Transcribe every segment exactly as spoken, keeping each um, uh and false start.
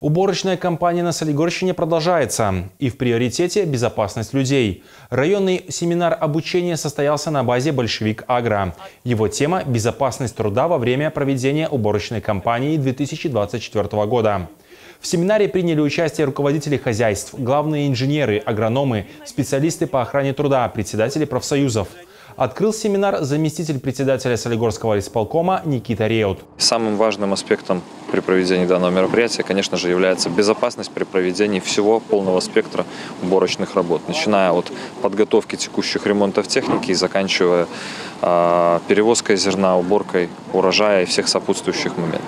Уборочная кампания на Солигорщине продолжается. И в приоритете безопасность людей. Районный семинар обучения состоялся на базе «Большевик Агро». Его тема – безопасность труда во время проведения уборочной кампании две тысячи двадцать четвёртого года. В семинаре приняли участие руководители хозяйств, главные инженеры, агрономы, специалисты по охране труда, председатели профсоюзов. Открыл семинар заместитель председателя Солигорского исполкома Никита Реут. Самым важным аспектом при проведении данного мероприятия, конечно же, является безопасность при проведении всего полного спектра уборочных работ, начиная от подготовки текущих ремонтов техники и заканчивая э, перевозкой зерна, уборкой урожая и всех сопутствующих моментов.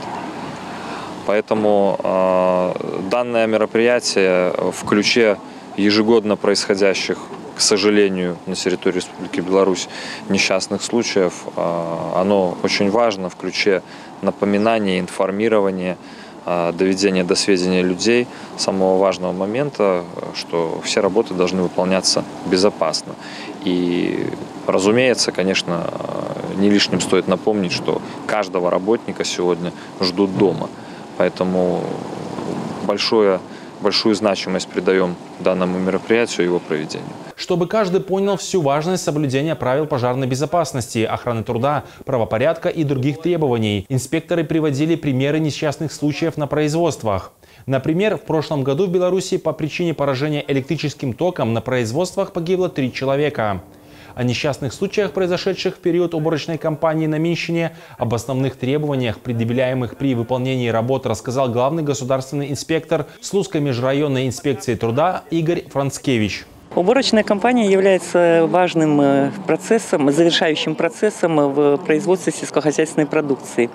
Поэтому э, данное мероприятие в ключе ежегодно происходящих, к сожалению, на территории Республики Беларусь несчастных случаев, оно очень важно в ключе напоминания, информирования, доведения до сведения людей самого важного момента, что все работы должны выполняться безопасно. И, разумеется, конечно, не лишним стоит напомнить, что каждого работника сегодня ждут дома. Поэтому большое, большую значимость придаем данному мероприятию и его проведению. Чтобы каждый понял всю важность соблюдения правил пожарной безопасности, охраны труда, правопорядка и других требований, инспекторы приводили примеры несчастных случаев на производствах. Например, в прошлом году в Беларуси по причине поражения электрическим током на производствах погибло три человека. О несчастных случаях, произошедших в период уборочной кампании на Минщине, об основных требованиях, предъявляемых при выполнении работ, рассказал главный государственный инспектор Слуцкой межрайонной инспекции труда Игорь Францкевич. Уборочная кампания является важным процессом, завершающим процессом в производстве сельскохозяйственной продукции.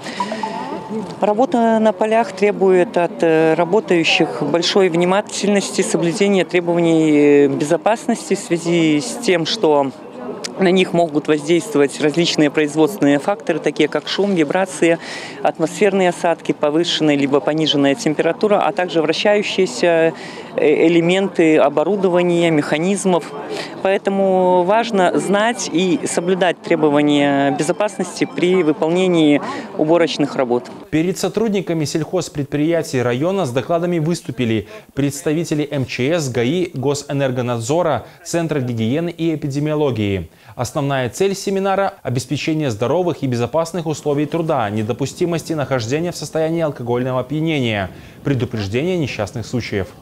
Работа на полях требует от работающих большой внимательности, соблюдения требований безопасности в связи с тем, что на них могут воздействовать различные производственные факторы, такие как шум, вибрации, атмосферные осадки, повышенная либо пониженная температура, а также вращающиеся элементы оборудования, механизмов. Поэтому важно знать и соблюдать требования безопасности при выполнении уборочных работ. Перед сотрудниками сельхозпредприятий района с докладами выступили представители эм че эс, ГАИ, Госэнергонадзора, Центра гигиены и эпидемиологии. Основная цель семинара – обеспечение здоровых и безопасных условий труда, недопустимости нахождения в состоянии алкогольного опьянения, предупреждение несчастных случаев.